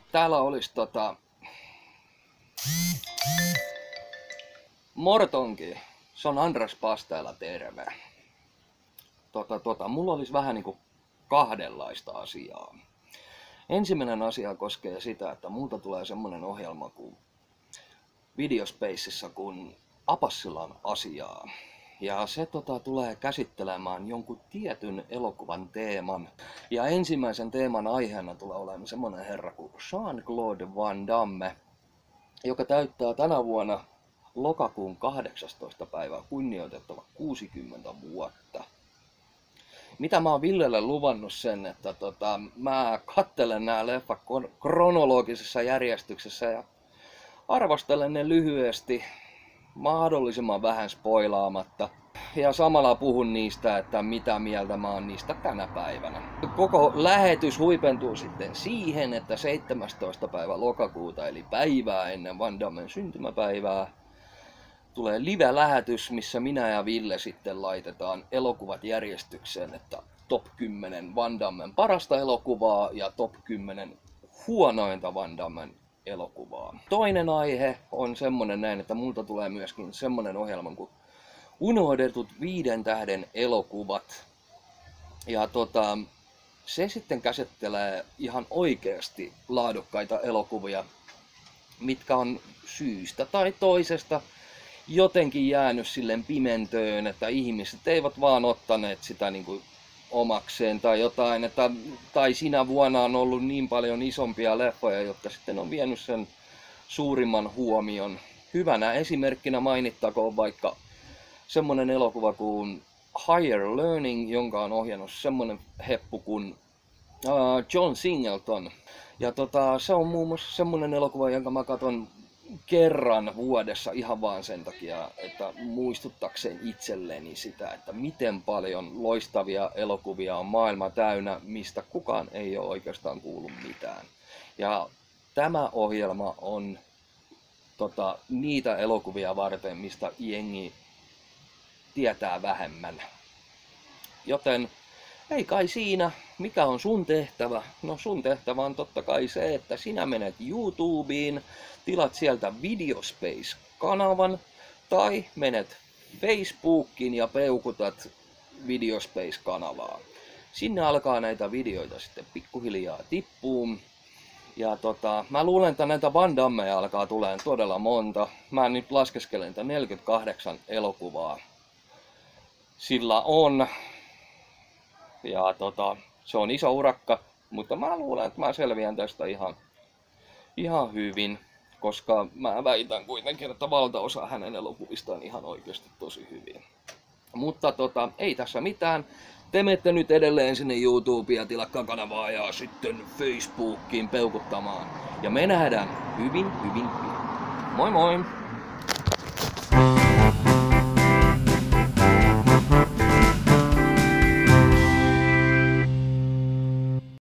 täällä olisi Mortonki. Se on Andres Pasteella, terve. Mulla olisi vähän niinku kahdenlaista asiaa. Ensimmäinen asia koskee sitä, että multa tulee semmonen ohjelma kuin Videospacessa kuin Apassilan asiaa. Ja se tulee käsittelemään jonkun tietyn elokuvan teeman. Ja ensimmäisen teeman aiheena tulee olemaan semmonen herra kuin Jean-Claude Van Damme, joka täyttää tänä vuonna lokakuun 18. päivää kunnioitettava 60 vuotta. Mitä mä oon Villelle luvannut sen, että mä kattelen nämä leffat kronologisessa järjestyksessä ja arvostelen ne lyhyesti, mahdollisimman vähän spoilaamatta. Ja samalla puhun niistä, että mitä mieltä mä oon niistä tänä päivänä. Koko lähetys huipentuu sitten siihen, että 17. päivä lokakuuta, eli päivää ennen Van Dammen syntymäpäivää, tulee live-lähetys, missä minä ja Ville sitten laitetaan elokuvat järjestykseen, että top 10 Van Dammen parasta elokuvaa ja top 10 huonointa Van Dammen elokuvaa. Toinen aihe on semmonen näin, että multa tulee myöskin semmonen ohjelma kuin Unohdetut 5 tähden elokuvat. Ja se sitten käsittelee ihan oikeasti laadukkaita elokuvia, mitkä on syystä tai toisesta jotenkin jäänyt silleen pimentöön, että ihmiset eivät vaan ottaneet sitä niinku omakseen tai jotain, tai sinä vuonna on ollut niin paljon isompia leffoja, jotka sitten on vienyt sen suurimman huomion. Hyvänä esimerkkinä mainittakoon vaikka semmonen elokuva kuin Higher Learning, jonka on ohjannut semmonen heppu kuin John Singleton. Ja se on muun muassa semmonen elokuva, jonka mä katon kerran vuodessa ihan vaan sen takia, että muistuttakseen itselleni sitä, että miten paljon loistavia elokuvia on maailma täynnä, mistä kukaan ei ole oikeastaan kuullut mitään. Ja tämä ohjelma on niitä elokuvia varten, mistä jengi tietää vähemmän. Joten ei kai siinä. Mikä on sun tehtävä? No sun tehtävä on totta kai se, että sinä menet YouTubeen, tilat sieltä Videospace-kanavan tai menet Facebookiin ja peukutat Videospace-kanavaa. Sinne alkaa näitä videoita sitten pikkuhiljaa tippuun. Ja mä luulen, että näitä Van Dammeja alkaa tulemaan todella monta. Mä nyt laskeskelen, että 48 elokuvaa sillä on. Ja se on iso urakka, mutta mä luulen, että mä selviän tästä ihan hyvin, koska mä väitän kuitenkin, että valtaosa hänen elokuvista on ihan oikeasti tosi hyvin. Mutta ei tässä mitään. Te menette nyt edelleen sinne YouTubeen ja tilakkaa kanavaa ja sitten Facebookiin peukuttamaan. Ja me nähdään hyvin pian. Moi moi!